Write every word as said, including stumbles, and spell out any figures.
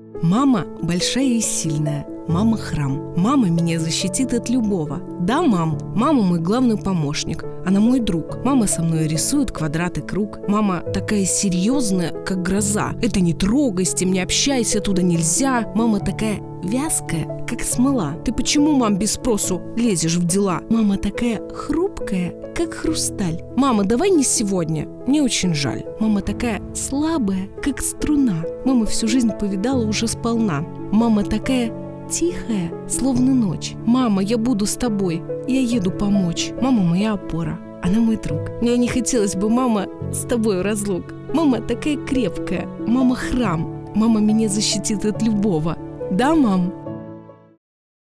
Мама большая и сильная. Мама храм. Мама меня защитит от любого. Да, мам, мама мой главный помощник. Она мой друг. Мама со мной рисует квадрат и круг. Мама такая серьезная, как гроза. Это не трогай, с тем не общайся, туда нельзя. Мама такая вязкая, как смола. Ты почему, мам, без спросу лезешь в дела? Мама такая хрупкая, как хрусталь. Мама, давай не сегодня, мне очень жаль. Мама такая слабая, как струна. Мама всю жизнь повидала уже сполна. Мама такая тихая, словно ночь. Мама, я буду с тобой, я еду помочь. Мама моя опора, она мой друг. Мне не хотелось бы, мама, с тобой в разлук. Мама такая крепкая, мама храм. Мама меня защитит от любого. Да, мам?